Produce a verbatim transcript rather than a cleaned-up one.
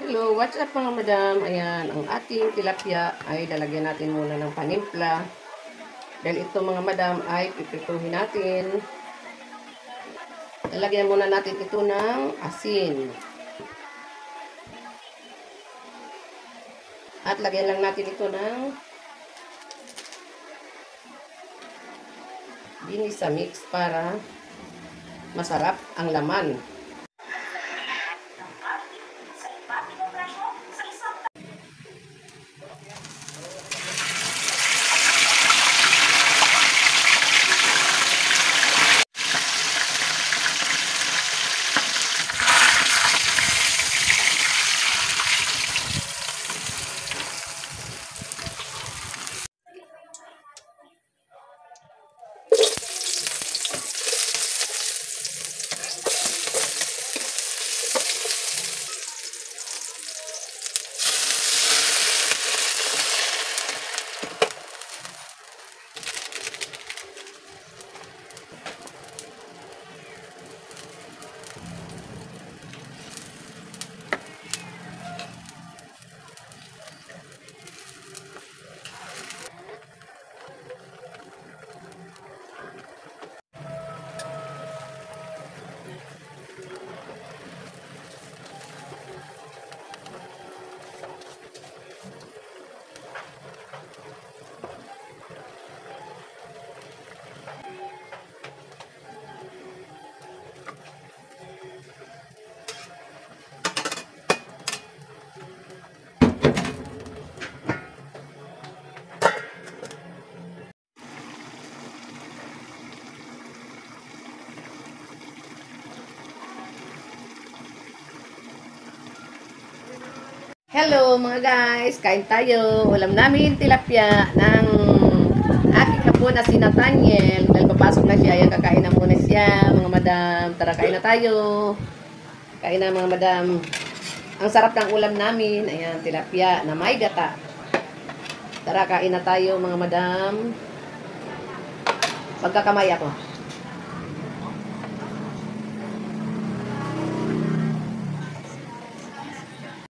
Hello, what's up mga madam? Ayan, ang ating tilapia ay lalagyan natin muna ng panimpla. Dahil ito mga madam ay piprituhin natin. Lalagyan muna natin ito ng asin. At lagyan lang natin ito ng binisa mix para masarap ang laman. Hello mga guys, kain tayo. Ulam namin tilapia ng aking kapo na si Nathaniel. Dahil papasok na siya, ayan, kakain na muna siya mga madam. Tara, kain na tayo. Kain na mga madam. Ang sarap ng ulam namin. Ayan, tilapia na may gata. Tara, kain na tayo mga madam. Pagkakamay ako.